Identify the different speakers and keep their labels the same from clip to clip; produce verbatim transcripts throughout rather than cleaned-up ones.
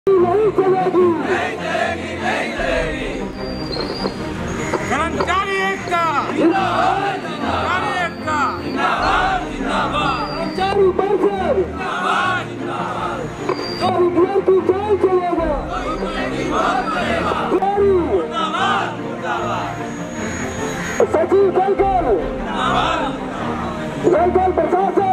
Speaker 1: नहीं चलेगी,
Speaker 2: कर्मचारी एकता, कर्मचारी एकता,
Speaker 1: कर्मचारी परिषद, कारीगर की जान चलेगा, सचिव कलकल, कलकल प्रशासन।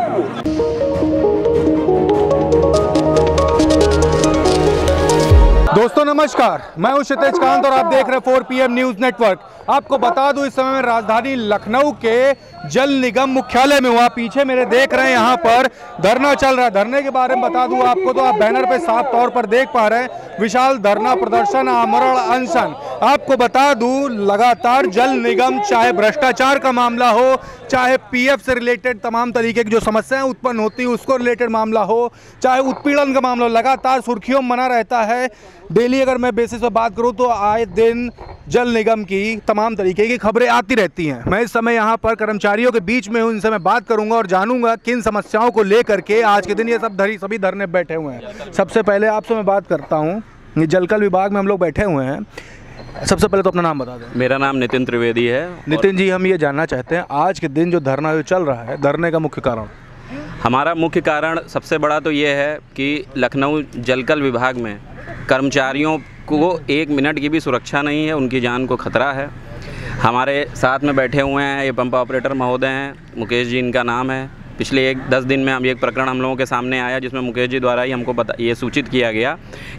Speaker 3: दोस्तों नमस्कार, मैं हूं क्षितिज कांत और आप देख रहे हैं four P M news network. आपको बता दूं इस समय मैं राजधानी लखनऊ के जल निगम मुख्यालय में हुआ। पीछे मेरे देख रहे हैं यहाँ पर धरना चल रहा है। धरने के बारे में बता दूं आपको तो आप बैनर पे साफ तौर पर देख पा रहे हैं, विशाल धरना प्रदर्शन आमरण अनशन। आपको बता दूं लगातार जल निगम, चाहे भ्रष्टाचार का मामला हो, चाहे पी एफ से रिलेटेड तमाम तरीके की जो समस्याएं उत्पन्न होती है उसको रिलेटेड मामला हो, चाहे उत्पीड़न का मामला हो, लगातार सुर्खियों में बना रहता है। डेली अगर मैं बेसिस पे बात करूं तो आए दिन जल निगम की तमाम तरीके की खबरें आती रहती हैं। मैं इस समय यहाँ पर कर्मचारियों के बीच में हूँ, इनसे मैं बात करूंगा और जानूंगा किन समस्याओं को लेकर के आज के दिन ये सब धरी सभी धरने बैठे हुए हैं। सबसे पहले आपसे मैं बात करता हूँ, ये जलकल विभाग में हम लोग बैठे हुए हैं। सबसे पहले तो अपना नाम बता दें।
Speaker 4: मेरा नाम नितिन त्रिवेदी है।
Speaker 3: नितिन जी, हम ये जानना चाहते हैं आज के दिन जो धरना जो चल रहा है, धरने का मुख्य कारण?
Speaker 4: हमारा मुख्य कारण सबसे बड़ा तो ये है कि लखनऊ जलकल विभाग में कर्मचारियों को एक मिनट की भी सुरक्षा नहीं है, उनकी जान को खतरा है। हमारे साथ में बैठे हुए हैं ये पंप ऑपरेटर महोदय हैं, मुकेश जी इनका नाम है। पिछले एक दस दिन में हम एक प्रकरण हम लोगों के सामने आया जिसमें मुकेश जी द्वारा ही हमको बता ये सूचित किया गया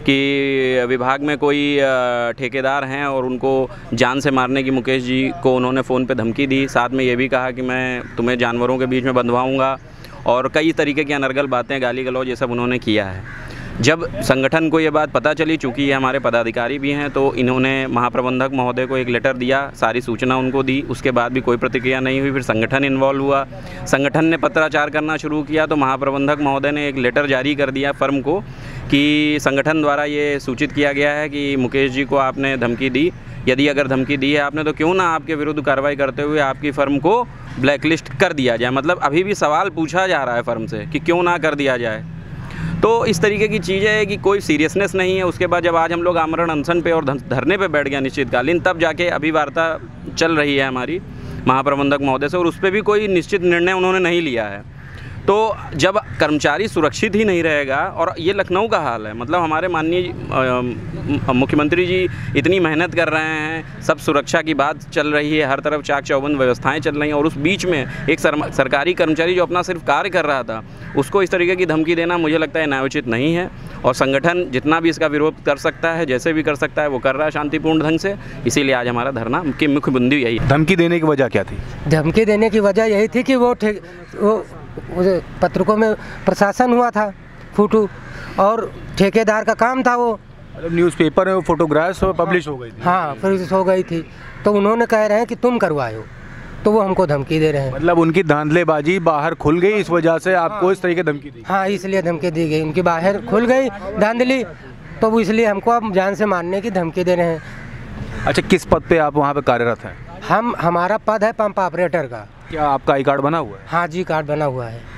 Speaker 4: कि विभाग में कोई ठेकेदार हैं और उनको जान से मारने की मुकेश जी को उन्होंने फ़ोन पे धमकी दी। साथ में ये भी कहा कि मैं तुम्हें जानवरों के बीच में बंधवाऊँगा और कई तरीके की अनर्गल बातें, गाली गलौज ये सब उन्होंने किया है। जब संगठन को ये बात पता चली, चूँकि ये हमारे पदाधिकारी भी हैं, तो इन्होंने महाप्रबंधक महोदय को एक लेटर दिया, सारी सूचना उनको दी। उसके बाद भी कोई प्रतिक्रिया नहीं हुई। फिर संगठन इन्वॉल्व हुआ, संगठन ने पत्राचार करना शुरू किया, तो महाप्रबंधक महोदय ने एक लेटर जारी कर दिया फर्म को कि संगठन द्वारा ये सूचित किया गया है कि मुकेश जी को आपने धमकी दी। यदि अगर धमकी दी है आपने तो क्यों ना आपके विरुद्ध कार्रवाई करते हुए आपकी फ़र्म को ब्लैकलिस्ट कर दिया जाए। मतलब अभी भी सवाल पूछा जा रहा है फ़र्म से कि क्यों ना कर दिया जाए। तो इस तरीके की चीज़ें है कि कोई सीरियसनेस नहीं है। उसके बाद जब आज हम लोग आमरण अनशन पे और धरने पे बैठ गया अनिश्चितकालीन, तब जाके अभी वार्ता चल रही है हमारी महाप्रबंधक महोदय से और उस पर भी कोई निश्चित निर्णय उन्होंने नहीं लिया है। तो जब कर्मचारी सुरक्षित ही नहीं रहेगा, और ये लखनऊ का हाल है, मतलब हमारे माननीय मुख्यमंत्री जी इतनी मेहनत कर रहे हैं, सब सुरक्षा की बात चल रही है, हर तरफ चाक चौबंद व्यवस्थाएं चल रही हैं, और उस बीच में एक सर, सरकारी कर्मचारी जो अपना सिर्फ कार्य कर रहा था उसको इस तरीके की धमकी देना मुझे लगता है न्यायोचित नहीं है। और संगठन जितना भी इसका विरोध कर सकता है, जैसे भी कर सकता है, वो कर रहा है शांतिपूर्ण ढंग से। इसीलिए आज हमारा धरना की मुख्य बिंदु यही है।
Speaker 3: धमकी देने की वजह क्या थी?
Speaker 5: धमकी देने की वजह यही थी कि वो वो पत्रकों में प्रशासन हुआ था फूटू, और ठेकेदार का काम था वो,
Speaker 3: मतलब न्यूज़पेपर में वो फोटोग्राफ्स पब्लिश हो गई थी।
Speaker 5: हाँ, पब्लिश हो गई थी। तो उन्होंने कह रहे हैं कि तुम करवाओ, तो वो हमको धमकी दे रहे हैं।
Speaker 3: मतलब उनकी धांधलेबाजी बाहर खुल गई, इस वजह से आपको
Speaker 5: हाँ,
Speaker 3: इस तरीके धमकी दी?
Speaker 5: हाँ, इसलिए धमकी दी गई। उनकी बाहर खुल गई धांधली, तो वो इसलिए हमको अब जान से मारने की धमकी दे रहे हैं।
Speaker 3: अच्छा, किस पद पे आप वहाँ पे कार्यरत हैं?
Speaker 5: हम हमारा पद है पंप ऑपरेटर का।
Speaker 3: क्या आपका आई कार्ड बना हुआ है?
Speaker 5: हाँ जी, कार्ड बना हुआ है।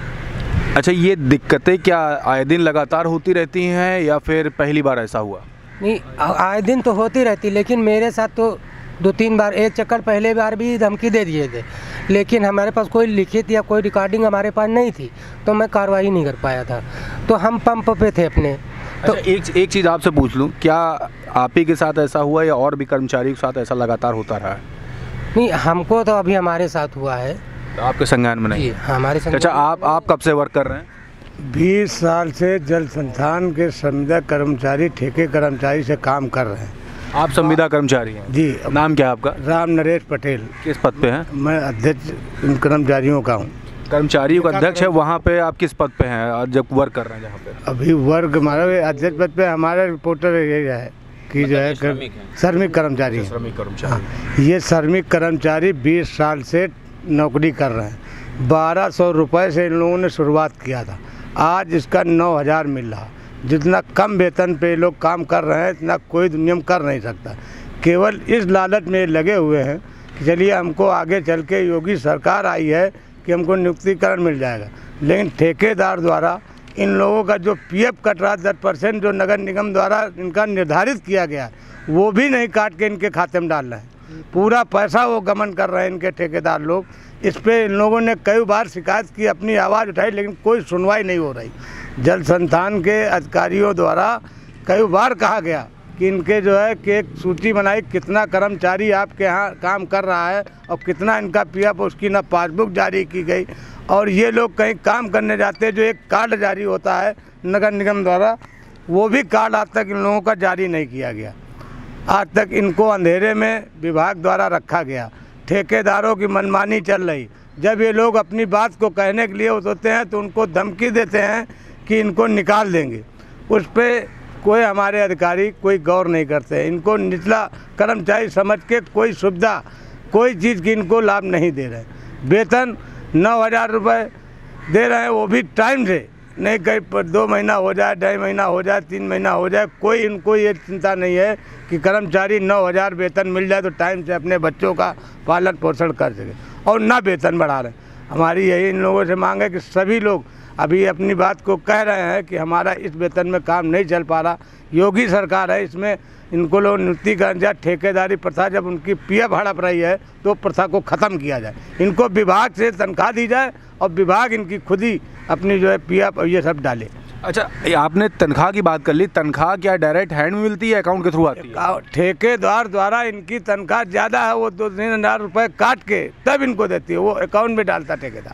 Speaker 3: अच्छा, ये दिक्कतें क्या आए दिन लगातार होती रहती हैं या फिर पहली बार ऐसा हुआ?
Speaker 5: नहीं, आए दिन तो होती रहती, लेकिन मेरे साथ तो दो तीन बार, एक चक्कर पहले बार भी धमकी दे दिए थे, लेकिन हमारे पास कोई लिखित या कोई रिकॉर्डिंग हमारे पास नहीं थी, तो मैं कार्रवाई नहीं कर पाया था। तो हम पंप पे थे अपने। तो
Speaker 3: अच्छा, एक एक चीज़ आपसे पूछ लूँ, क्या आप ही के साथ ऐसा हुआ या और भी कर्मचारियों के साथ ऐसा लगातार होता रहा है?
Speaker 5: नहीं, हमको तो अभी हमारे साथ हुआ है।
Speaker 3: तो आपके संज्ञान में नहीं?
Speaker 5: हमारे संज्ञान।
Speaker 3: अच्छा, आप आप कब से वर्क कर रहे हैं?
Speaker 6: बीस साल से जल संस्थान के संविदा कर्मचारी, ठेके कर्मचारी से काम कर रहे हैं।
Speaker 3: आप संविदा कर्मचारी हैं?
Speaker 6: जी।
Speaker 3: नाम क्या है आपका?
Speaker 6: राम नरेश पटेल।
Speaker 3: किस पद पे हैं?
Speaker 6: मैं अध्यक्ष कर्मचारियों का हूँ।
Speaker 3: कर्मचारियों का अध्यक्ष है, वहाँ पे आप किस पद पे हैं और जब वर्क कर रहे हैं? जहाँ पे
Speaker 6: अभी वर्ग हमारा अध्यक्ष पद पे हमारा रिपोर्टर यही है कि जो है श्रमिक कर्मचारी है।
Speaker 3: श्रमिक कर्मचारी,
Speaker 6: ये श्रमिक कर्मचारी बीस साल से नौकरी कर रहे हैं। बारह सौ रुपये से इन लोगों ने शुरुआत किया था, आज इसका नौ हज़ार मिल रहा। जितना कम वेतन पे लोग काम कर रहे हैं इतना कोई नियम कर नहीं सकता। केवल इस लालच में लगे हुए हैं कि चलिए हमको आगे चल के योगी सरकार आई है कि हमको नियुक्तिकरण मिल जाएगा, लेकिन ठेकेदार द्वारा इन लोगों का जो पीएफ कट रहा दस परसेंट जो नगर निगम द्वारा इनका निर्धारित किया गया वो भी नहीं काट के इनके खाते में डाल रहे हैं। पूरा पैसा वो गमन कर रहे हैं इनके ठेकेदार लोग। इस पे इन लोगों ने कई बार शिकायत की, अपनी आवाज़ उठाई, लेकिन कोई सुनवाई नहीं हो रही। जल संस्थान के अधिकारियों द्वारा कई बार कहा गया कि इनके जो है कि एक सूची बनाई कितना कर्मचारी आपके यहाँ काम कर रहा है और कितना इनका पीएफ, उसकी ना पासबुक जारी की गई। और ये लोग कहीं काम करने जाते हैं, जो एक कार्ड जारी होता है नगर निगम द्वारा, वो भी कार्ड आज तक इन लोगों का जारी नहीं किया गया। आज तक इनको अंधेरे में विभाग द्वारा रखा गया। ठेकेदारों की मनमानी चल रही। जब ये लोग अपनी बात को कहने के लिए उतरते हैं तो उनको धमकी देते हैं कि इनको निकाल देंगे। उस पर कोई हमारे अधिकारी कोई गौर नहीं करते। इनको निचला कर्मचारी समझ के कोई सुविधा, कोई चीज़ की इनको लाभ नहीं दे रहे। वेतन नौ हज़ार रुपये दे रहे हैं, वो भी टाइम से, नहीं कहीं पर दो महीना हो जाए, ढाई महीना हो जाए, तीन महीना हो जाए, कोई इनको ये चिंता नहीं है कि कर्मचारी नौ हज़ार वेतन मिल जाए तो टाइम से अपने बच्चों का पालन पोषण कर सके, और ना वेतन बढ़ा रहे। हमारी यही इन लोगों से मांग है कि सभी लोग अभी अपनी बात को कह रहे हैं कि हमारा इस वेतन में काम नहीं चल पा रहा। योगी सरकार है, इसमें इनको लोग नियुक्ति कर जाए। ठेकेदारी प्रथा जब उनकी पीएफ हड़प रही है तो प्रथा को ख़त्म किया जाए। इनको विभाग से तनख्वाह दी जाए और विभाग इनकी खुद ही अपनी जो है पीएफ और ये सब डाले।
Speaker 3: अच्छा, आपने तनख्वाह की बात कर ली। तनख्वाह क्या डायरेक्ट हैंड में मिलती है, अकाउंट के थ्रू आती है?
Speaker 6: ठेकेदार द्वारा इनकी तनख्वाह ज़्यादा है, वो दो तीन हज़ार रुपये काट के तब इनको देती है, वो अकाउंट में डालता ठेकेदार।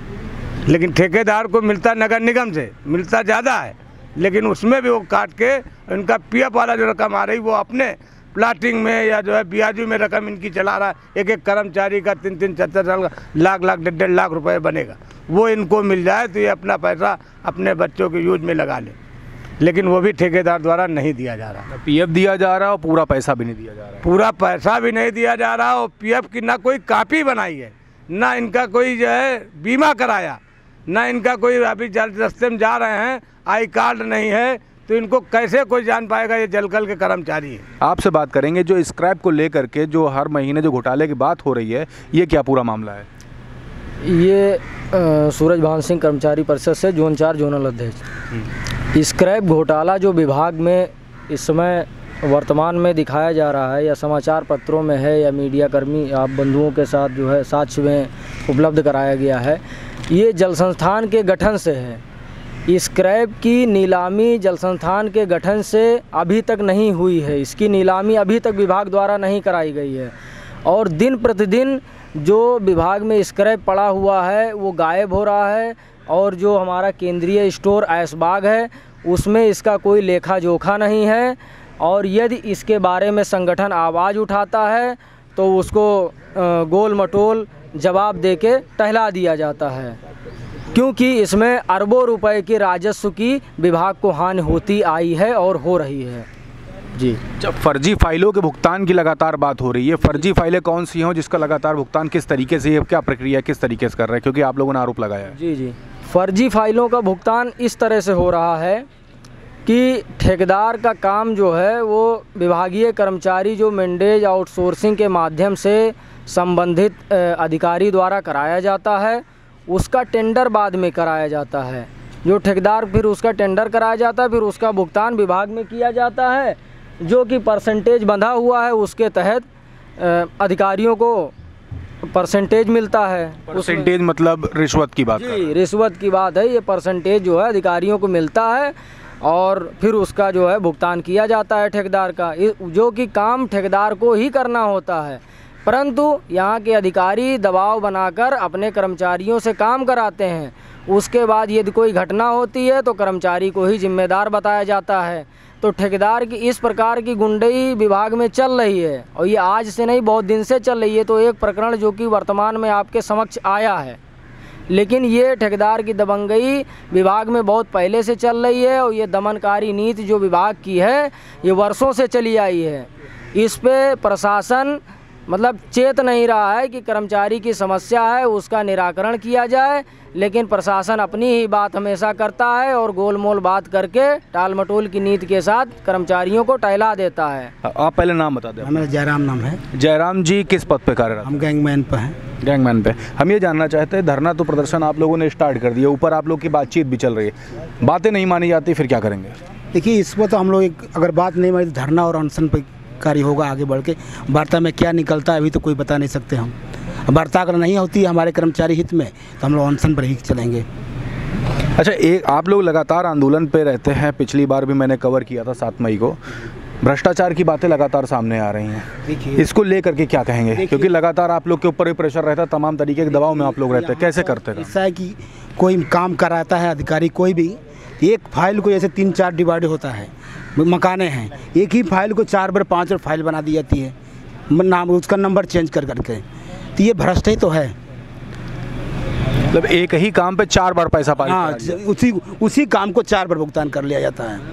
Speaker 6: लेकिन ठेकेदार को मिलता नगर निगम से मिलता ज़्यादा है, लेकिन उसमें भी वो काट के इनका पीएफ वाला जो रकम आ रही वो अपने प्लाटिंग में या जो है ब्याजू में रकम इनकी चला रहा है। एक एक कर्मचारी का तीन तीन चार चार साल का लाख लाख डेढ़ डेढ़ लाख रुपए बनेगा, वो इनको मिल जाए तो ये अपना पैसा अपने बच्चों के यूज में लगा ले। लेकिन वो भी ठेकेदार द्वारा नहीं दिया जा रहा।
Speaker 3: पीएफ दिया जा रहा है और पूरा पैसा भी नहीं दिया जा रहा है।
Speaker 6: पूरा पैसा भी नहीं दिया जा रहा और पीएफ की ना कोई कापी बनाई है, ना इनका कोई जो है बीमा कराया, ना इनका कोई अभी जल रास्ते में जा रहे हैं आई कार्ड नहीं है, तो इनको कैसे कोई जान पाएगा ये जलकल के कर्मचारी है।
Speaker 3: आपसे बात करेंगे जो स्क्रैप को लेकर के जो हर महीने जो घोटाले की बात हो रही है, ये क्या पूरा मामला है?
Speaker 7: ये आ, सूरज भान सिंह कर्मचारी परिषद से जोन चार जोनल अध्यक्ष। स्क्रैप घोटाला जो विभाग में इस समय वर्तमान में दिखाया जा रहा है या समाचार पत्रों में है या मीडिया कर्मी आप बंधुओं के साथ जो है साक्ष्य में उपलब्ध कराया गया है, ये जल संस्थान के गठन से है। स्क्रैप की नीलामी जल संस्थान के गठन से अभी तक नहीं हुई है। इसकी नीलामी अभी तक विभाग द्वारा नहीं कराई गई है और दिन प्रतिदिन जो विभाग में स्क्रैप पड़ा हुआ है वो गायब हो रहा है। और जो हमारा केंद्रीय स्टोर ऐशबाग है उसमें इसका कोई लेखा जोखा नहीं है। और यदि इसके बारे में संगठन आवाज़ उठाता है तो उसको गोल मटोल जवाब देके टहला दिया जाता है, क्योंकि इसमें अरबों रुपए के राजस्व की विभाग को हानि होती आई है और हो रही है। जी,
Speaker 3: जब फर्जी फाइलों के भुगतान की लगातार बात हो रही है, फर्जी फाइलें कौन सी हों जिसका लगातार भुगतान किस तरीके से, क्या प्रक्रिया किस तरीके से कर रहे हैं, क्योंकि आप लोगों ने आरोप लगाया है?
Speaker 7: जी जी फर्जी फाइलों का भुगतान इस तरह से हो रहा है कि ठेकेदार का काम जो है वो विभागीय कर्मचारी जो मैंडेज आउटसोर्सिंग के माध्यम से संबंधित अधिकारी द्वारा कराया जाता है, उसका टेंडर बाद में कराया जाता है। जो ठेकेदार फिर उसका टेंडर कराया जाता है, फिर उसका भुगतान विभाग में किया जाता है, जो कि परसेंटेज बंधा हुआ है, उसके तहत अधिकारियों को परसेंटेज मिलता है।
Speaker 3: परसेंटेज मतलब रिश्वत की बात?
Speaker 7: जी, रिश्वत की बात है। ये परसेंटेज जो है अधिकारियों को मिलता है और फिर उसका जो है भुगतान किया जाता है ठेकेदार का, जो कि काम ठेकेदार को ही करना होता है। परंतु यहाँ के अधिकारी दबाव बनाकर अपने कर्मचारियों से काम कराते हैं। उसके बाद यदि कोई घटना होती है तो कर्मचारी को ही जिम्मेदार बताया जाता है। तो ठेकेदार की इस प्रकार की गुंडई विभाग में चल रही है और ये आज से नहीं बहुत दिन से चल रही है। तो एक प्रकरण जो कि वर्तमान में आपके समक्ष आया है, लेकिन ये ठेकेदार की दबंगई विभाग में बहुत पहले से चल रही है और ये दमनकारी नीति जो विभाग की है ये वर्षों से चली आई है। इस पे प्रशासन मतलब चेत नहीं रहा है कि कर्मचारी की समस्या है उसका निराकरण किया जाए, लेकिन प्रशासन अपनी ही बात हमेशा करता है और गोलमोल बात करके टाल मटोल की नीति के साथ कर्मचारियों को टहला देता है।
Speaker 3: आप पहले नाम बता दें।
Speaker 8: मेरा जयराम नाम है।
Speaker 3: जयराम जी किस पद पे कार्यरत?
Speaker 8: हम गैंगमैन पे हैं।
Speaker 3: गैंगमैन पे। हम ये जानना चाहते हैं, धरना तो प्रदर्शन आप लोगों ने स्टार्ट कर दिया, ऊपर आप लोग की बातचीत भी चल रही है, बातें नहीं मानी जाती फिर क्या करेंगे?
Speaker 8: देखिए, इस पर तो हम लोग एक अगर बात नहीं मानी तो धरना और अनशन पर कार्य होगा आगे बढ़ के। वार्ता में क्या निकलता है अभी तो कोई बता नहीं सकते हम। वार्ता अगर नहीं होती हमारे कर्मचारी हित में तो हम लोग अनशन पर ही चलेंगे।
Speaker 3: अच्छा, एक आप लोग लगातार आंदोलन पे रहते हैं, पिछली बार भी मैंने कवर किया था सात मई को। भ्रष्टाचार की बातें लगातार सामने आ रही हैं,
Speaker 8: देखिए
Speaker 3: इसको लेकर के क्या कहेंगे? क्योंकि लगातार आप लोग के ऊपर भी प्रेशर रहता है, तमाम तरीके के दबाव में आप लोग रहते हैं, कैसे करते हैं?
Speaker 8: ऐसा है कि कोई काम कराता है अधिकारी कोई भी, एक फाइल को जैसे तीन चार डिवाइड होता है, मकाने हैं, एक ही फाइल को चार बार पाँच बार फाइल बना दी जाती है, नाम उसका नंबर चेंज कर करके, तो ये भ्रष्ट ही तो है।
Speaker 3: मतलब एक ही काम पे चार बार पैसा पारित
Speaker 8: हाँ,
Speaker 3: करा दिया।
Speaker 8: उसी उसी काम को चार बार भुगतान कर लिया जाता है।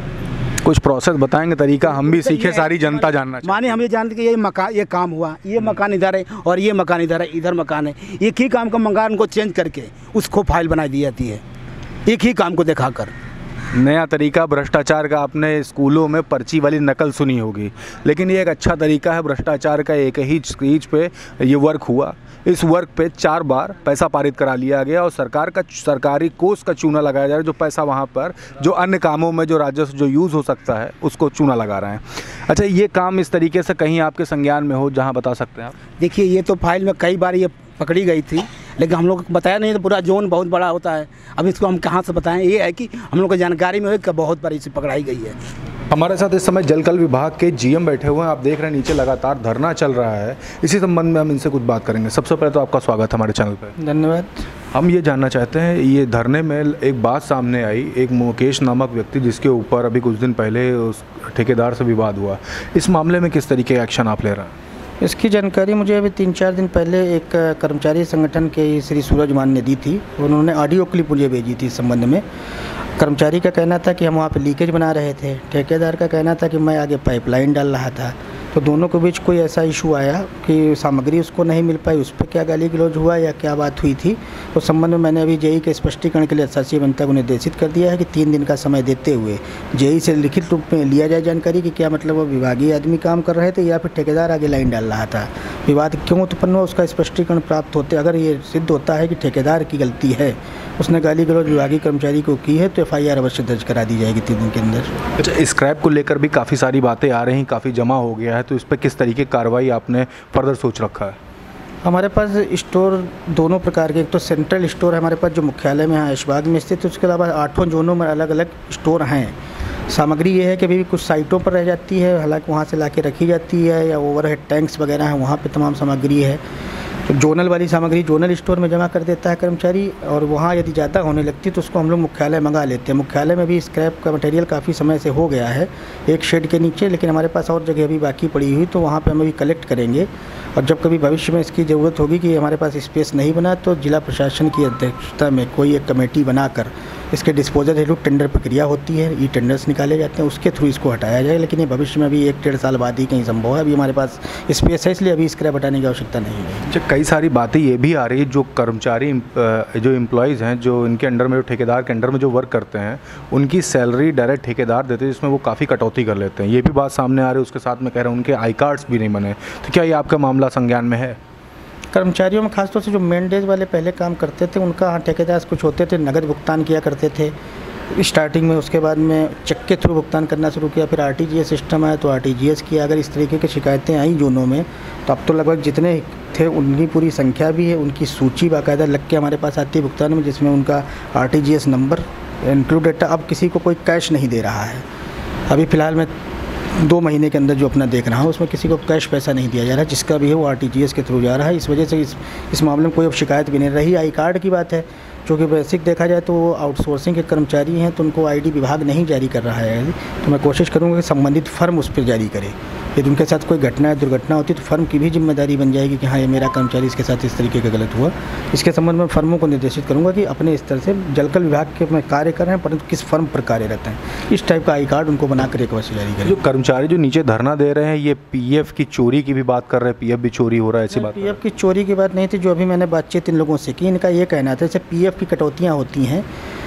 Speaker 3: कुछ प्रोसेस बताएंगे, तरीका हम भी सीखे, सारी जनता जानना चाहिए।
Speaker 8: माने हम ये जानते कि ये मकान ये काम हुआ, ये मकान इधर है और ये मकान इधर है, इधर मकान है, एक ही काम का मकान को चेंज करके उसको फाइल बना दी जाती है, एक ही काम को दिखाकर।
Speaker 3: नया तरीका भ्रष्टाचार का आपने स्कूलों में पर्ची वाली नकल सुनी होगी, लेकिन ये एक अच्छा तरीका है भ्रष्टाचार का। एक ही चीज पे ये वर्क हुआ, इस वर्क पे चार बार पैसा पारित करा लिया गया और सरकार का सरकारी कोष का चूना लगाया जा रहा है, जो पैसा वहाँ पर जो अन्य कामों में जो राजस्व जो यूज़ हो सकता है उसको चूना लगा रहे हैं। अच्छा, ये काम इस तरीके से कहीं आपके संज्ञान में हो जहाँ बता सकते हैं आप?
Speaker 8: देखिए, ये तो फाइल में कई बार ये पकड़ी गई थी, लेकिन हम लोग को बताया नहीं, तो पूरा जोन बहुत बड़ा होता है, अब इसको हम कहाँ से बताएं। ये है कि हम लोग को जानकारी में हो कि बहुत बार इसे पकड़ाई गई है।
Speaker 3: हमारे साथ इस समय जलकल विभाग के जीएम बैठे हुए हैं, आप देख रहे हैं नीचे लगातार धरना चल रहा है। इसी संबंध में हम इनसे कुछ बात करेंगे। सबसे पहले तो आपका स्वागत है हमारे चैनल पर।
Speaker 5: धन्यवाद।
Speaker 3: हम ये जानना चाहते हैं, ये धरने में एक बात सामने आई, एक मुकेश नामक व्यक्ति जिसके ऊपर अभी कुछ दिन पहले उस ठेकेदार से विवाद हुआ, इस मामले में किस तरीके का एक्शन आप ले रहे हैं?
Speaker 9: इसकी जानकारी मुझे अभी तीन चार दिन पहले एक कर्मचारी संगठन के श्री सूरज मान ने दी थी। उन्होंने ऑडियो क्लिप मुझे भेजी थी इस संबंध में। कर्मचारी का कहना था कि हम वहाँ पे लीकेज बना रहे थे, ठेकेदार का कहना था कि मैं आगे पाइपलाइन डाल रहा था। तो दोनों के बीच कोई ऐसा इशू आया कि सामग्री उसको नहीं मिल पाई, उस पर क्या गाली गलौज हुआ या क्या बात हुई थी, उस संबंध में मैंने अभी जेई के स्पष्टीकरण के लिए शासी अभियंता को निर्देशित कर दिया है कि तीन दिन का समय देते हुए जेई से लिखित रूप में लिया जाए जानकारी कि क्या मतलब वो विभागीय आदमी काम कर रहे थे या फिर ठेकेदार आगे लाइन डाल रहा था, विवाद क्यों उत्पन्न हुआ, उसका स्पष्टीकरण प्राप्त होते अगर ये सिद्ध होता है कि ठेकेदार की गलती है, उसने गाली गलौज विभागीय कर्मचारी को की है, तो एफ आई आर अवश्य दर्ज करा दी जाएगी तीन दिन के अंदर।
Speaker 3: अच्छा, स्क्रैप को लेकर भी काफ़ी सारी बातें आ रही, काफ़ी जमा हो गया है, तो इस पर किस तरीके की कार्रवाई आपने फर्दर सोच रखा है?
Speaker 9: हमारे पास स्टोर दोनों प्रकार के, एक तो सेंट्रल स्टोर है हमारे पास जो मुख्यालय में है ऐशबाग में स्थित है, उसके अलावा आठों जोनों में अलग अलग स्टोर हैं। सामग्री ये है कि अभी भी कुछ साइटों पर रह जाती है, हालांकि वहाँ से लाके रखी जाती है, या ओवरहेड टैंक्स वगैरह हैं वहाँ पे तमाम सामग्री है। तो जोनल वाली सामग्री जोनल स्टोर में जमा कर देता है कर्मचारी, और वहाँ यदि ज़्यादा होने लगती है तो उसको हम लोग मुख्यालय मंगा लेते हैं। मुख्यालय में भी स्क्रैप का मटेरियल काफ़ी समय से हो गया है एक शेड के नीचे, लेकिन हमारे पास और जगह अभी बाकी पड़ी हुई, तो वहाँ पे हम अभी कलेक्ट करेंगे। और जब कभी भविष्य में इसकी ज़रूरत होगी कि हमारे पास स्पेस नहीं बना, तो जिला प्रशासन की अध्यक्षता में कोई एक कमेटी बनाकर इसके डिस्पोजल हेतु टेंडर प्रक्रिया होती है, ये टेंडर्स निकाले जाते हैं, उसके थ्रू इसको हटाया जाए। लेकिन ये भविष्य में अभी एक डेढ़ साल बाद ही कहीं संभव है, अभी हमारे पास स्पेस है, इसलिए अभी स्क्रैप हटाने की आवश्यकता नहीं है।
Speaker 3: अच्छा, कई सारी बातें ये भी आ रही है, जो कर्मचारी जो एम्प्लॉयज़ हैं, जो इनके अंडर में, जो ठेकेदार के अंडर में जो वर्क करते हैं, उनकी सैलरी डायरेक्ट ठेकेदार देते हैं, जिसमें वो काफ़ी कटौती कर लेते हैं, ये भी बात सामने आ रही है। उसके साथ में कह रहे हैं उनके आई कार्ड्स भी नहीं बने, तो क्या ये आपका मामला संज्ञान में है?
Speaker 9: कर्मचारियों में खासतौर से जो मेन डेज वाले पहले काम करते थे, उनका हाँ ठेकेदार कुछ होते थे नगद भुगतान किया करते थे स्टार्टिंग में, उसके बाद में चेक के थ्रू भुगतान करना शुरू किया, फिर आरटीजीएस सिस्टम आया तो आरटीजीएस किया। अगर इस तरीके की शिकायतें आई जोनों में, तो अब तो लगभग जितने थे उनकी पूरी संख्या भी है, उनकी सूची बाकायदा लग के हमारे पास आती है भुगतान में, जिसमें उनका आरटीजीएस नंबर इंक्लूड डेटा। अब किसी को कोई कैश नहीं दे रहा है, अभी फ़िलहाल मैं दो महीने के अंदर जो अपना देख रहा हूँ उसमें किसी को कैश पैसा नहीं दिया जा रहा है, जिसका भी है वो आरटीजीएस के थ्रू जा रहा है। इस वजह से इस इस मामले में कोई अब शिकायत भी नहीं रही। आई कार्ड की बात है, चूँकि बेसिक देखा जाए तो वो आउटसोर्सिंग के कर्मचारी हैं, तो उनको आईडी विभाग नहीं जारी कर रहा है, तो मैं कोशिश करूँगा कि संबंधित फर्म उस पर जारी करे। यदि उनके साथ कोई घटना या दुर्घटना होती तो फर्म की भी जिम्मेदारी बन जाएगी कि हाँ ये मेरा कर्मचारी इसके साथ इस तरीके का गलत हुआ। इसके संबंध में फर्मों को निर्देशित करूँगा कि अपने स्तर से जलकल विभाग के में कार्य कर रहे हैं, परंतु किस फर्म पर कार्यरत हैं, इस टाइप का आई कार्ड उनको बनाकर एक अवश्य जारी करें।
Speaker 3: जो कर्मचारी जो नीचे धरना दे रहे हैं, ये पीएफ की चोरी की भी बात कर रहे हैं, पीएफ भी चोरी हो रहा है, ऐसी बात?
Speaker 9: पीएफ की चोरी की बात नहीं थी, जो अभी मैंने बातचीत इन लोगों से की, इनका ये कहना था जैसे पीएफ की कटौतियाँ होती हैं,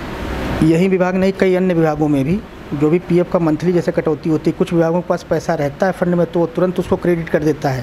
Speaker 9: यही विभाग नहीं कई अन्य विभागों में भी जो भी पीएफ का मंथली जैसे कटौती होती है, कुछ विभागों के पास पैसा रहता है फंड में तो वो तुरंत उसको क्रेडिट कर देता है,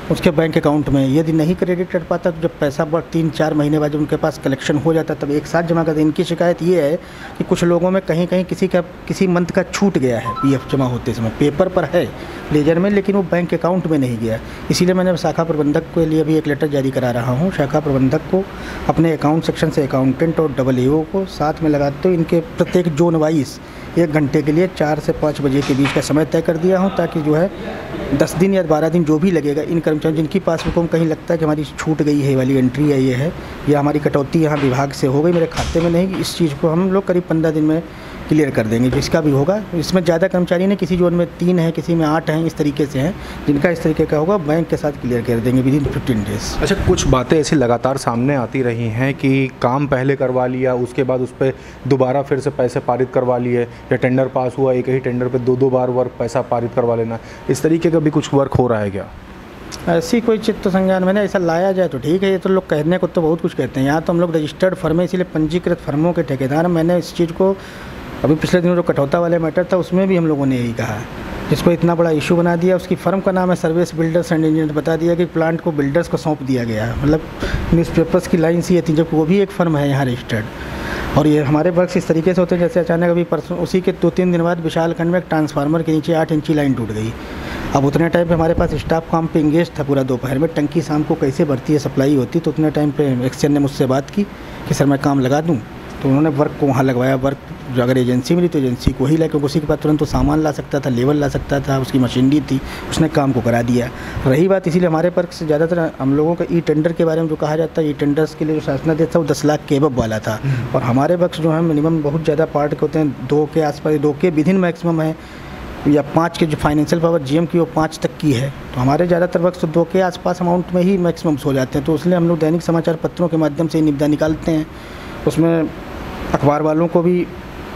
Speaker 9: उसके बैंक अकाउंट में। यदि नहीं क्रेडिट कर पाता तो जब पैसा बढ़ तीन चार महीने बाद जब उनके पास कलेक्शन हो जाता तब एक साथ जमा करते। इनकी शिकायत ये है कि कुछ लोगों में कहीं कहीं किसी का किसी मंथ का छूट गया है पीएफ जमा होते समय, पेपर पर है लेजर में, लेकिन वो बैंक अकाउंट में नहीं गया। इसीलिए मैंने शाखा प्रबंधक के लिए भी एक लेटर जारी करा रहा हूँ। शाखा प्रबंधक को अपने अकाउंट सेक्शन से अकाउंटेंट और डबल ए ओ को साथ में लगाते हुए इनके प्रत्येक जोन वाइज एक घंटे के लिए चार से पाँच बजे के बीच का समय तय कर दिया हूँ, ताकि जो है दस दिन या बारह दिन जो भी लगेगा इन कर्मचारियों जिनकी पासबुकों में कहीं लगता है कि हमारी छूट गई है वाली एंट्री है ये है या हमारी कटौती यहाँ विभाग से हो गई मेरे खाते में नहीं, इस चीज़ को हम लोग करीब पंद्रह दिन में क्लियर कर देंगे। जिसका भी होगा इसमें ज़्यादा कर्मचारी ने किसी जोन में तीन है किसी में आठ हैं, इस तरीके से हैं, जिनका इस तरीके का होगा बैंक के साथ क्लियर कर देंगे विद इन फिफ्टीन डेज।
Speaker 3: अच्छा, कुछ बातें ऐसी लगातार सामने आती रही हैं कि काम पहले करवा लिया उसके बाद उस पर दोबारा फिर से पैसे पारित करवा लिए, या टेंडर पास हुआ एक ही टेंडर पर दो दो बार वर्क पैसा पारित करवा लेना, इस तरीके का भी कुछ वर्क हो रहा है क्या?
Speaker 9: ऐसी कोई चित्त संज्ञान मैंने ऐसा लाया जाए तो ठीक है, ये तो लोग कहने को तो बहुत कुछ कहते हैं। यहाँ तो हम लोग रजिस्टर्ड फर्म है, इसीलिए पंजीकृत फर्मों के ठेकेदार। मैंने इस चीज़ को अभी पिछले दिनों जो कटौता वाले मैटर था उसमें भी हम लोगों ने यही कहा, जिसको इतना बड़ा इशू बना दिया। उसकी फर्म का नाम है सर्विस बिल्डर्स एंड इंजीनियर, बता दिया कि प्लांट को बिल्डर्स को सौंप दिया गया है। मतलब न्यूज़पेपर्स की लाइन सी थी, जबकि वो भी एक फर्म है यहाँ रजिस्टर्ड। और ये हमारे वर्क्स इस तरीके से होते हैं जैसे अचानक अभी परसों उसी के दो तीन दिन बाद विशालखंड में एक ट्रांसफार्मर के नीचे आठ इंची लाइन टूट गई। अब उतने टाइम पे हमारे पास स्टाफ काम पे इंगेज था पूरा दोपहर में, टंकी शाम को कैसे भरती है सप्लाई होती, तो उतने टाइम पे एक्सचेंज ने मुझसे बात की कि सर मैं काम लगा दूं, तो उन्होंने वर्क को वहाँ लगवाया। वर्क जो अगर एजेंसी मिली तो एजेंसी को ही ला, क्योंकि उसी के पास तुरंत तो सामान ला सकता था, लेवल ला सकता था, उसकी मशीनरी थी, उसने काम को करा दिया। रही बात इसीलिए हमारे पर से ज़्यादातर हम लोगों का ई टेंडर के बारे में जो कहा जाता है, ई टेंडर्स के लिए जो शासनादेश था वो दस लाख के एबव वाला था, और हमारे बक्स जो है मिनिमम बहुत ज़्यादा पार्ट के होते हैं, दो के आसपास, दो के विदिन मैक्सिमम है, या पाँच के जो फाइनेंशियल पावर जीएम की वो पाँच तक की है। तो हमारे ज़्यादातर वक्त तो दो के आसपास अमाउंट में ही मैक्सिमम्स हो जाते हैं। तो इसलिए हम लोग दैनिक समाचार पत्रों के माध्यम से निविदा निकालते हैं। उसमें अखबार वालों को भी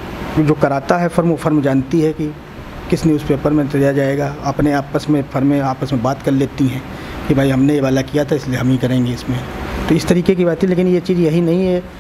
Speaker 9: जो कराता है फर्म, वो फर्म जानती है कि किस न्यूज़पेपर में दिया जाएगा। अपने आपस में फर्में आपस में बात कर लेती हैं कि भाई हमने ये वाला किया था इसलिए हम ही करेंगे इसमें। तो इस तरीके की बात है, लेकिन ये चीज़ यही नहीं है।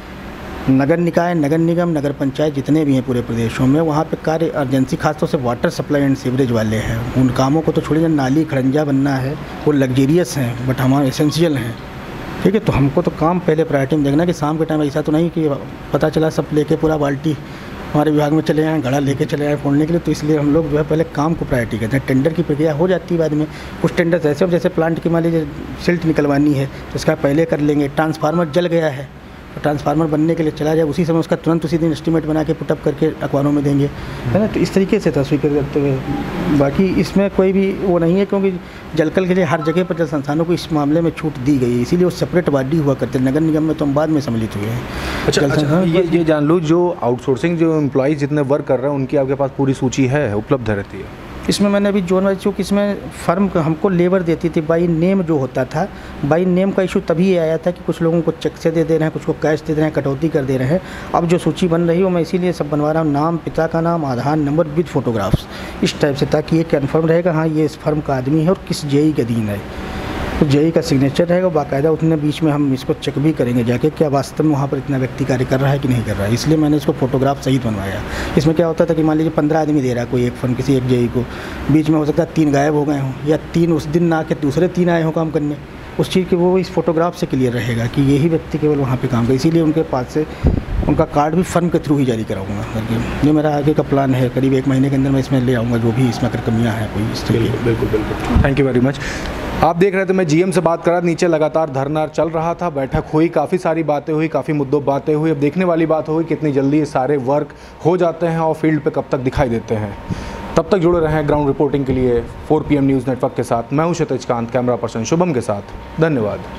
Speaker 9: नगर निकाय, नगर निगम, नगर पंचायत जितने भी हैं पूरे प्रदेशों में, वहाँ पे कार्य अर्जेंसी खासतौर से वाटर सप्लाई एंड सीवरेज वाले हैं। उन कामों को तो छोड़िए, नाली खड़ंजा बनना है वो लग्जरियस हैं बट हमारे एसेंशियल हैं, ठीक है। तो हमको तो काम पहले प्रायोरिटी में देखना कि शाम के टाइम ऐसा तो नहीं कि पता चला सब लेके पूरा बाल्टी हमारे विभाग में चले आए, घड़ा लेके चले आए फोड़ने के लिए। तो इसलिए हम लोग जो है पहले काम को प्रायोरिटी करते हैं। टेंडर की प्रक्रिया हो जाती है बाद में। कुछ टेंडर्स ऐसे हो जैसे प्लांट की मान लीजिए सिल्ट निकलवानी है तो इसका पहले कर लेंगे। ट्रांसफार्मर जल गया है तो ट्रांसफार्मर बनने के लिए चला जाए, उसी समय उसका तुरंत उसी दिन एस्टीमेट बना के पुटअप करके अखबारों में देंगे, है ना। तो इस तरीके से तस्वीर करते हुए, बाकी इसमें कोई भी वो नहीं है, क्योंकि जलकल के लिए हर जगह पर जल संस्थानों को इस मामले में छूट दी गई है, इसीलिए वो सेपरेट बॉडी हुआ करते हैं। नगर निगम में तो हम बाद में सम्मिलित हुए हैं।
Speaker 3: अच्छा, अच्छा ये ये जान लो, जो आउटसोर्सिंग जो एम्प्लॉइज़ जितने वर्क कर रहे हैं उनकी आपके पास पूरी सूची है, उपलब्ध रहती है?
Speaker 9: इसमें मैंने अभी जोन वाइज, चूँकि इसमें फर्म हमको लेबर देती थी बाई नेम जो होता था, बाई नेम का इशू तभी आया था कि कुछ लोगों को चेक से दे दे रहे हैं, कुछ को कैश दे दे रहे हैं, कटौती कर दे रहे हैं। अब जो सूची बन रही है वो मैं इसीलिए सब बनवा रहा हूँ, नाम, पिता का नाम, आधार नंबर विद फोटोग्राफ्स, इस टाइप से, ताकि ये कन्फर्म रहेगा हाँ ये इस फर्म का आदमी है और किस जेई के अधीन है। तो जेई का सिग्नेचर रहेगा बाकायदा, उतने बीच में हम इसको चेक भी करेंगे जाके क्या वास्तव में वहाँ पर इतना व्यक्ति कार्य कर रहा है कि नहीं कर रहा है। इसलिए मैंने इसको फोटोग्राफ सहित बनवाया। इसमें क्या होता था कि मान लीजिए पंद्रह आदमी दे रहा है कोई एक फर्म किसी एक जेई को, बीच में हो सकता है तीन गायब हो गए हों या तीन उस दिन ना के दूसरे तीन आए हों काम करने, उस चीज़ के वो इस फोटोग्राफ से क्लियर रहेगा कि यही व्यक्ति केवल वहाँ पर काम करे। इसीलिए उनके पास से उनका कार्ड भी फर्म के थ्रू ही जारी कराऊंगा करके। ये मेरा आगे का प्लान है, करीब एक महीने के अंदर मैं इसमें ले आऊँगा जो भी इसमें अगर कमियाँ हैं कोई इस तरीके।
Speaker 3: बिल्कुल बिल्कुल, थैंक यू वेरी मच। आप देख रहे थे मैं जीएम से बात कर रहा, नीचे लगातार धरना चल रहा था, बैठक हुई, काफ़ी सारी बातें हुई, काफ़ी मुद्दों बातें हुई। अब देखने वाली बात हुई कितनी जल्दी ये सारे वर्क हो जाते हैं और फील्ड पे कब तक दिखाई देते हैं। तब तक जुड़े रहें ग्राउंड रिपोर्टिंग के लिए four P M news network के साथ। मैं हूं क्षितिज कांत, कैमरा पर्सन शुभम के साथ। धन्यवाद।